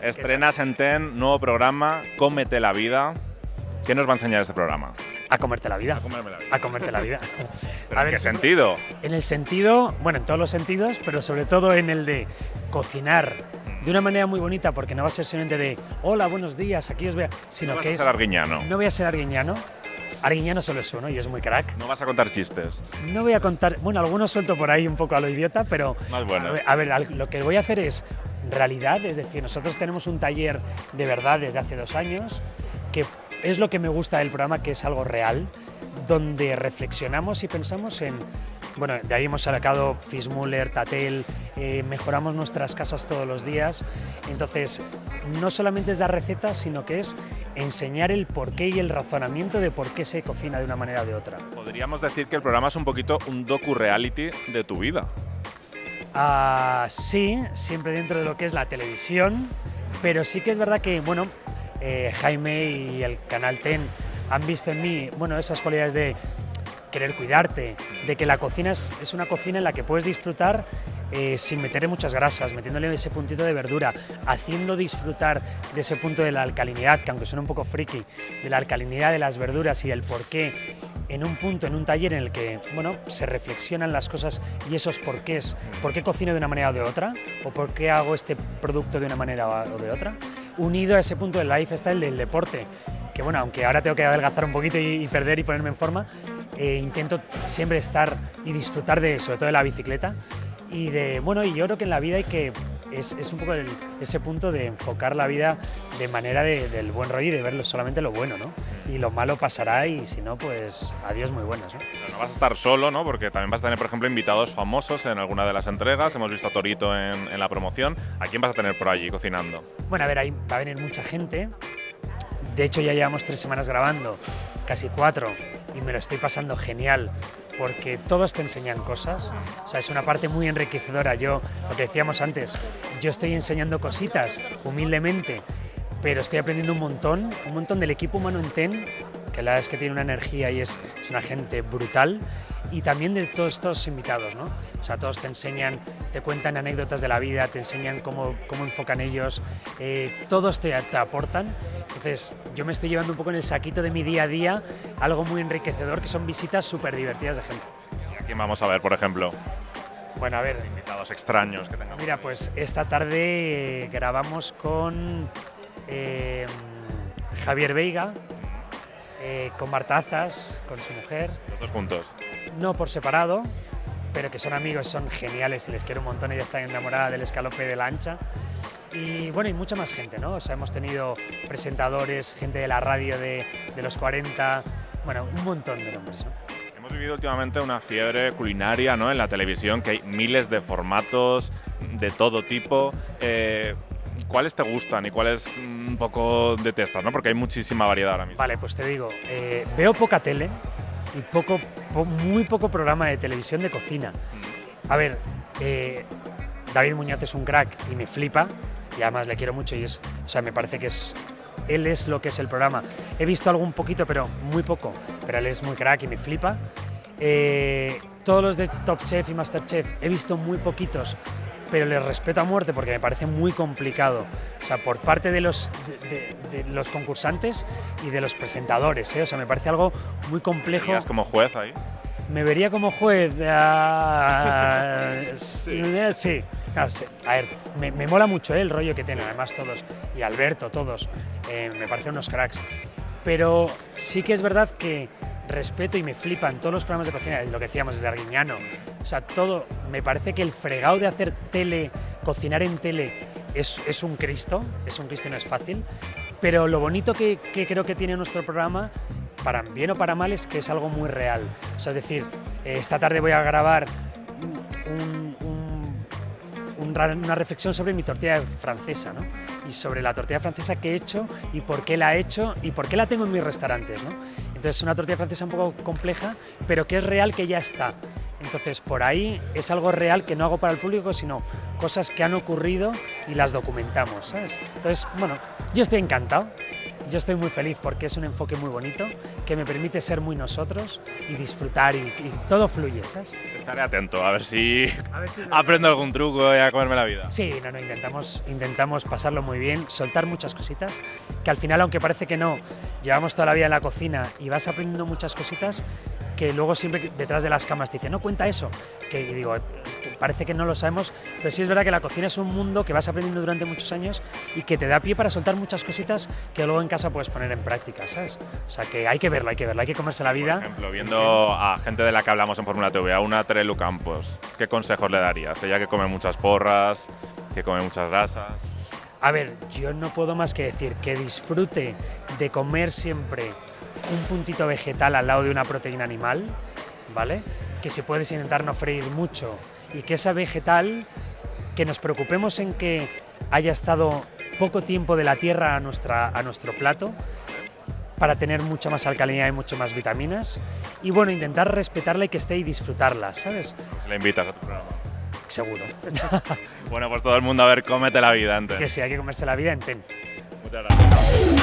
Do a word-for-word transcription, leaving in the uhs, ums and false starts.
Estrenas en TEN, nuevo programa, Cómete la vida. ¿Qué nos va a enseñar este programa? A comerte la vida. A comerme la vida. A comerte la vida. ¿Pero A en ver, qué siempre- sentido? En el sentido, bueno, en todos los sentidos, pero sobre todo en el de cocinar de una manera muy bonita, porque no va a ser simplemente de hola, buenos días, aquí os veo, sino No vas que a es... ser arguiñano. No voy a ser arguiñano. Arguiñano solo es uno y es muy crack. No vas a contar chistes. No voy a contar, bueno, algunos suelto por ahí un poco a lo idiota, pero Más bueno. a ver, a ver, al- lo que voy a hacer es realidad, es decir, nosotros tenemos un taller de verdad desde hace dos años, que es lo que me gusta del programa, que es algo real, donde reflexionamos y pensamos en, bueno, de ahí hemos sacado Fismuller, Tatel, eh, mejoramos nuestras casas todos los días, entonces no solamente es dar recetas, sino que es enseñar el porqué y el razonamiento de por qué se cocina de una manera o de otra. Podríamos decir que el programa es un poquito un docu-reality de tu vida. Ah, sí, siempre dentro de lo que es la televisión, pero sí que es verdad que, bueno, eh, Jaime y el canal TEN han visto en mí, bueno, esas cualidades de querer cuidarte, de que la cocina es, es una cocina en la que puedes disfrutar eh, sin meterle muchas grasas, metiéndole ese puntito de verdura, haciendo disfrutar de ese punto de la alcalinidad, que aunque suene un poco friki, de la alcalinidad de las verduras y del porqué en un punto, en un taller en el que, bueno, se reflexionan las cosas y esos porqués, por qué cocino de una manera o de otra, o por qué hago este producto de una manera o de otra, unido a ese punto del lifestyle del deporte, que bueno, aunque ahora tengo que adelgazar un poquito y, y perder y ponerme en forma, eh, intento siempre estar y disfrutar de, sobre todo de la bicicleta, y de, bueno, y yo creo que en la vida hay que, es, es un poco el- ese punto de enfocar la vida de manera de- del buen rollo y de ver solamente lo bueno, ¿no? Y lo malo pasará y si no, pues adiós muy buenas, ¿no? Pero no vas a estar solo, ¿no? Porque también vas a tener, por ejemplo, invitados famosos en alguna de las entregas. Hemos visto a Torito en, en la promoción. ¿A quién vas a tener por allí cocinando? Bueno, a ver, ahí va a venir mucha gente. De hecho, ya llevamos tres semanas grabando, casi cuatro, y me lo estoy pasando genial, porque todos te enseñan cosas. O sea, es una parte muy enriquecedora. Yo, lo que decíamos antes, yo estoy enseñando cositas humildemente, pero estoy aprendiendo un montón, un montón del equipo humano en TEN, que la verdad es que tiene una energía y es, es una gente brutal, y también de todos estos invitados, ¿no? O sea, todos te enseñan, te cuentan anécdotas de la vida, te enseñan cómo, cómo enfocan ellos, eh, todos te, te aportan. Entonces, yo me estoy llevando un poco en el saquito de mi día a día algo muy enriquecedor, que son visitas súper divertidas de gente. ¿Y a quién vamos a ver, por ejemplo? Bueno, a ver, Invitados extraños que tengamos. mira, pues esta tarde eh, grabamos con eh, Javier Veiga, eh, con Marta Azas, con su mujer, Los dos juntos. no por separado, pero que son amigos, son geniales y les quiero un montón. Ella está enamorada del escalope de la ancha. Y bueno, y mucha más gente, ¿no? O sea, hemos tenido presentadores, gente de la radio de, de los cuarenta, bueno, un montón de nombres, ¿no? Hemos vivido últimamente una fiebre culinaria, ¿no? En la televisión, que hay miles de formatos de todo tipo. Eh, ¿Cuáles te gustan y cuáles mm, un poco detestas, ¿no? Porque hay muchísima variedad ahora mismo. Vale, pues te digo, eh, veo poca tele y poco, po- muy poco programa de televisión de cocina. A ver, eh, David Muñoz es un crack y me flipa, y además le quiero mucho y es, o sea, me parece que es, él es lo que es el programa. He visto algún poquito, pero muy poco, pero él es muy crack y me flipa. Eh, todos los de Top Chef y Masterchef he visto muy poquitos, pero les respeto a muerte porque me parece muy complicado. O sea, por parte de los, de, de- de los concursantes y de los presentadores, ¿eh? O sea, me parece algo muy complejo. ¿Irías como juez ahí? Me vería como juez. ah, sí, sí. Claro, sí. A ver, me, me mola mucho, ¿eh? El rollo que tienen, además todos. Y Alberto, todos. eh, me parecen unos cracks. Pero sí que es verdad que respeto y me flipan todos los programas de cocina, lo que decíamos desde Arguiñano. O sea, todo. Me parece que el fregado de hacer tele, cocinar en tele, es, es un Cristo. Es un Cristo y no es fácil. Pero lo bonito que, que creo que tiene nuestro programa, para bien o para mal, es que es algo muy real. O sea, es decir, eh, esta tarde voy a grabar un- un- un ra- una reflexión sobre mi tortilla francesa, ¿no? Y sobre la tortilla francesa que he hecho y por qué la he hecho y por qué la tengo en mis restaurantes, ¿no? Entonces, es una tortilla francesa un poco compleja, pero que es real, que ya está. Entonces, por ahí es algo real que no hago para el público, sino cosas que han ocurrido y las documentamos, ¿sabes? Entonces, bueno, yo estoy encantado. yo estoy muy feliz porque es un enfoque muy bonito, que me permite ser muy nosotros y disfrutar y, y todo fluye, ¿sabes? Estaré atento, a ver si, A ver si aprendo algún truco y a comerme la vida. Sí, no, no, intentamos, intentamos pasarlo muy bien, soltar muchas cositas, que al final, aunque parece que no, llevamos toda la vida en la cocina y vas aprendiendo muchas cositas, que luego siempre detrás de las cámaras te dicen, no, cuenta eso, que y digo, es que parece que no lo sabemos, pero sí es verdad que la cocina es un mundo que vas aprendiendo durante muchos años y que te da pie para soltar muchas cositas que luego en casa puedes poner en práctica, ¿sabes? O sea, que hay que verlo, hay que verlo, hay que comerse la vida. Por ejemplo, viendo a gente de la que hablamos en Fórmula T V, a una Terelu Campos, ¿qué consejos le darías? Ella que come muchas porras, que come muchas grasas. A ver, yo no puedo más que decir que disfrute de comer siempre un puntito vegetal al lado de una proteína animal, ¿vale? Que si puedes intentar no freír mucho y que esa vegetal, que nos preocupemos en que haya estado poco tiempo de la tierra a, nuestra, a nuestro plato para tener mucha más alcalinidad y mucho más vitaminas y bueno, intentar respetarla y que esté y disfrutarla, ¿sabes? Si le invitas a tu programa. Seguro. Bueno, pues todo el mundo a ver, cómete la vida, Enten. Que sí, hay que comerse la vida en Ten. Muchas gracias.